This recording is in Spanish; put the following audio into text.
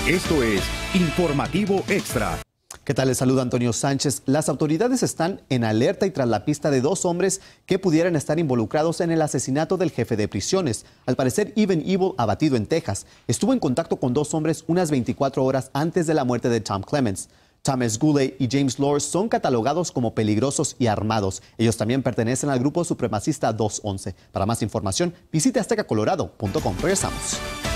Esto es Informativo Extra. ¿Qué tal? Les saluda Antonio Sánchez. Las autoridades están en alerta y tras la pista de dos hombres que pudieran estar involucrados en el asesinato del jefe de prisiones. Al parecer, Evan Evil, abatido en Texas, estuvo en contacto con dos hombres unas 24 horas antes de la muerte de Tom Clements. Thomas Goulet y James Lors son catalogados como peligrosos y armados. Ellos también pertenecen al grupo supremacista 211. Para más información, visite aztecacolorado.com. Regresamos.